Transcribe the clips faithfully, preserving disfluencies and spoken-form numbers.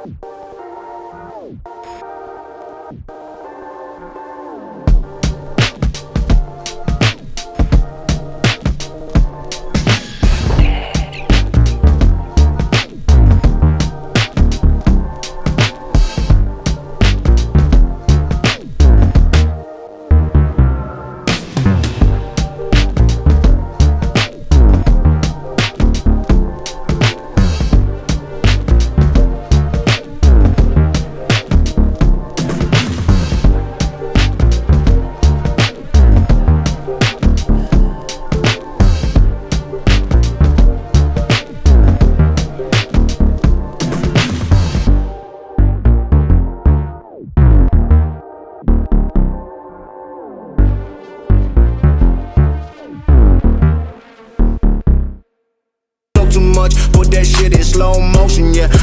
Put that shit in slow motion, yeah.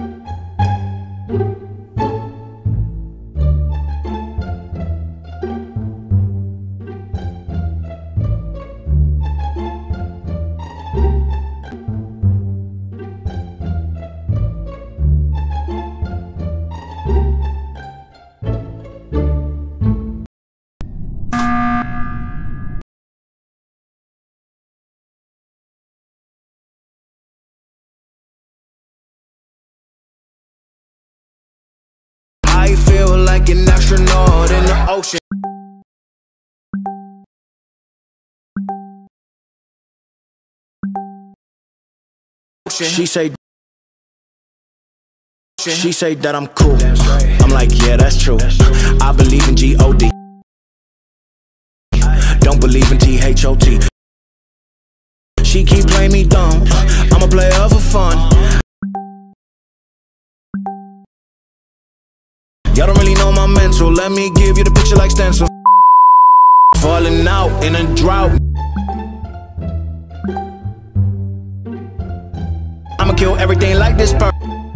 I feel like an astronaut in the ocean. She say, she say that I'm cool. I'm like, yeah, that's true. I believe in G O D. Don't believe in T H O T. She keep playing me dumb. I'm a player for fun. Y'all don't really know my mental. Let me give you the picture like stencil. Falling out in a drought. I'ma kill everything like this bird.